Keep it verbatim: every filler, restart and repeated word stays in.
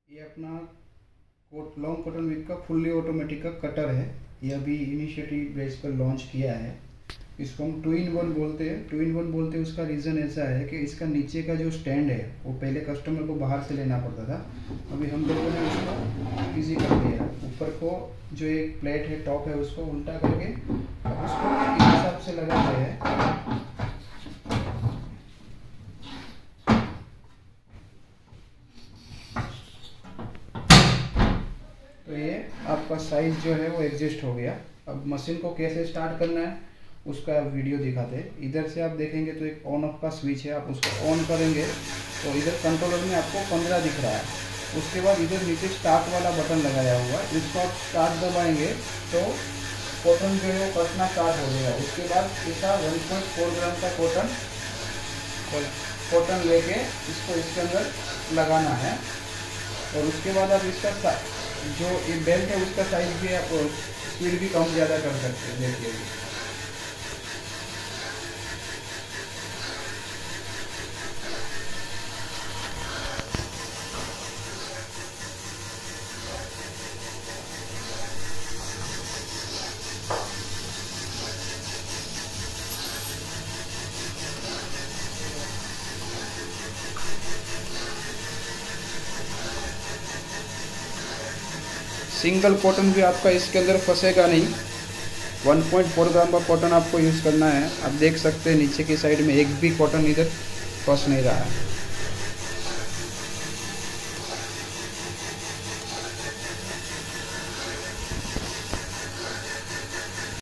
ये अपना कोट लॉन्ग कॉटन विक का फुल्ली ऑटोमेटिक का कटर है। ये अभी इनिशिएटिव बेस पर लॉन्च किया है। इसको हम टू इन वन बोलते हैं। टू इन वन बोलते हैं उसका रीज़न ऐसा है कि इसका नीचे का जो स्टैंड है वो पहले कस्टमर को बाहर से लेना पड़ता था। अभी हम लोगों ने उसको ईजी कर दिया। ऊपर को जो एक प्लेट है टॉप है उसको उल्टा करके उसको इस हिसाब से लगाते हैं। तो ये आपका साइज़ जो है वो एडजस्ट हो गया। अब मशीन को कैसे स्टार्ट करना है उसका वीडियो दिखाते हैं। इधर से आप देखेंगे तो एक ऑन ऑफ का स्विच है, आप उसको ऑन करेंगे तो इधर कंट्रोलर में आपको पंद्रह दिख रहा है। उसके बाद इधर नीचे स्टार्ट वाला बटन लगाया हुआ है, इसको आप स्टार्ट दबाएंगे तो कॉटन जो है वो कसना स्टार्ट हो जाएगा। उसके बाद इसका वन पॉइंट फोर ग्राम का कॉटन कॉटन लेके इसको इसके अंदर लगाना है। और उसके बाद आप इसका जो ये बेल्ट है उसका साइज भी आप स्पीड भी कम ज़्यादा कर सकते हैं। देखिए सिंगल कॉटन भी आपका इसके अंदर फंसेगा नहीं। वन पॉइंट फोर ग्राम का कॉटन आपको यूज़ करना है। आप देख सकते हैं नीचे की साइड में एक भी कॉटन इधर फंस नहीं रहा है।